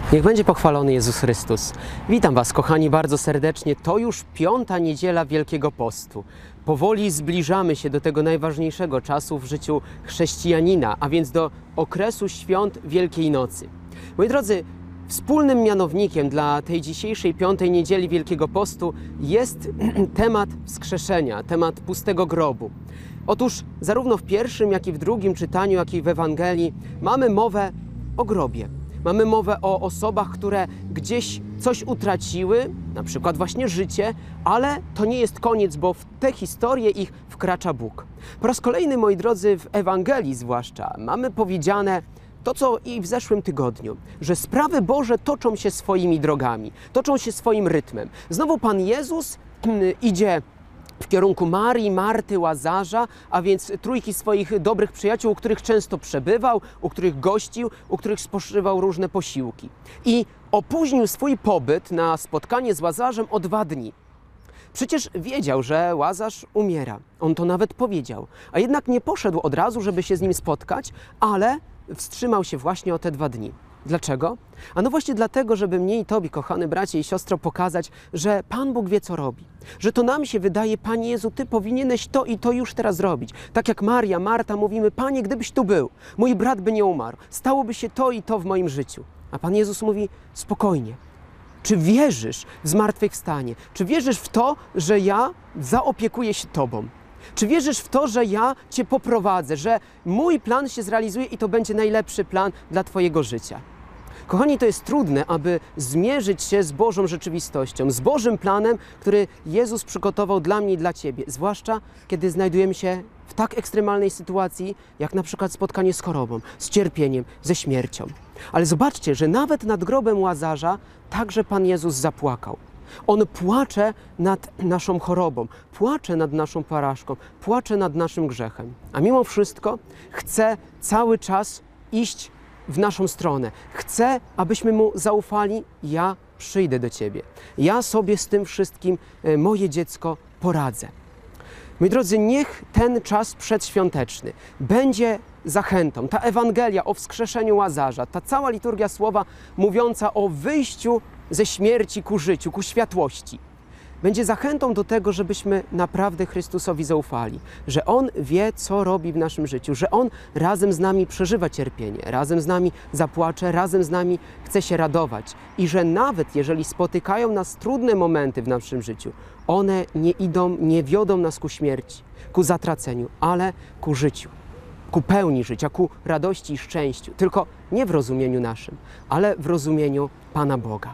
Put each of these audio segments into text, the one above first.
Niech będzie pochwalony Jezus Chrystus. Witam Was, kochani, bardzo serdecznie. To już 5. niedziela Wielkiego Postu. Powoli zbliżamy się do tego najważniejszego czasu w życiu chrześcijanina, a więc do okresu świąt Wielkiej Nocy. Moi drodzy, wspólnym mianownikiem dla tej dzisiejszej 5. niedzieli Wielkiego Postu jest temat wskrzeszenia, temat pustego grobu. Otóż zarówno w pierwszym, jak i w drugim czytaniu, jak i w Ewangelii mamy mowę o grobie. Mamy mowę o osobach, które gdzieś coś utraciły, na przykład właśnie życie, ale to nie jest koniec, bo w tę historię ich wkracza Bóg. Po raz kolejny, moi drodzy, w Ewangelii zwłaszcza mamy powiedziane to, co i w zeszłym tygodniu, że sprawy Boże toczą się swoimi drogami, toczą się swoim rytmem. Znowu Pan Jezus idzie w kierunku Marii, Marty, Łazarza, a więc trójki swoich dobrych przyjaciół, u których często przebywał, u których gościł, u których spożywał różne posiłki. I opóźnił swój pobyt na spotkanie z Łazarzem o 2 dni. Przecież wiedział, że Łazarz umiera. On to nawet powiedział. A jednak nie poszedł od razu, żeby się z nim spotkać, ale wstrzymał się właśnie o te 2 dni. Dlaczego? A no właśnie dlatego, żeby mnie i Tobie, kochany bracie i siostro, pokazać, że Pan Bóg wie, co robi. Że to nam się wydaje, Panie Jezu, Ty powinieneś to i to już teraz zrobić. Tak jak Maria, Marta mówimy, Panie, gdybyś tu był, mój brat by nie umarł, stałoby się to i to w moim życiu. A Pan Jezus mówi, spokojnie. Czy wierzysz w zmartwychwstanie? Czy wierzysz w to, że ja zaopiekuję się Tobą? Czy wierzysz w to, że ja Cię poprowadzę, że mój plan się zrealizuje i to będzie najlepszy plan dla Twojego życia? Kochani, to jest trudne, aby zmierzyć się z Bożą rzeczywistością, z Bożym planem, który Jezus przygotował dla mnie i dla Ciebie, zwłaszcza kiedy znajdujemy się w tak ekstremalnej sytuacji, jak na przykład spotkanie z chorobą, z cierpieniem, ze śmiercią. Ale zobaczcie, że nawet nad grobem Łazarza także Pan Jezus zapłakał. On płacze nad naszą chorobą, płacze nad naszą porażką, płacze nad naszym grzechem. A mimo wszystko chce cały czas iść w naszą stronę. Chce, abyśmy Mu zaufali, ja przyjdę do Ciebie. Ja sobie z tym wszystkim, moje dziecko, poradzę. Moi drodzy, niech ten czas przedświąteczny będzie zachętą. Ta Ewangelia o wskrzeszeniu Łazarza, ta cała liturgia słowa mówiąca o wyjściu ze śmierci ku życiu, ku światłości, będzie zachętą do tego, żebyśmy naprawdę Chrystusowi zaufali, że On wie, co robi w naszym życiu, że On razem z nami przeżywa cierpienie, razem z nami zapłacze, razem z nami chce się radować i że nawet jeżeli spotykają nas trudne momenty w naszym życiu, one nie wiodą nas ku śmierci, ku zatraceniu, ale ku życiu, ku pełni życia, ku radości i szczęściu, tylko nie w rozumieniu naszym, ale w rozumieniu Pana Boga.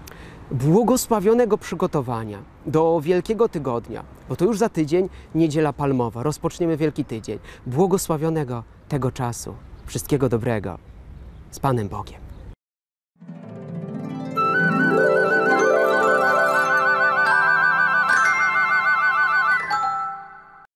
Błogosławionego przygotowania do Wielkiego Tygodnia, bo to już za tydzień Niedziela Palmowa, rozpoczniemy Wielki Tydzień. Błogosławionego tego czasu. Wszystkiego dobrego. Z Panem Bogiem.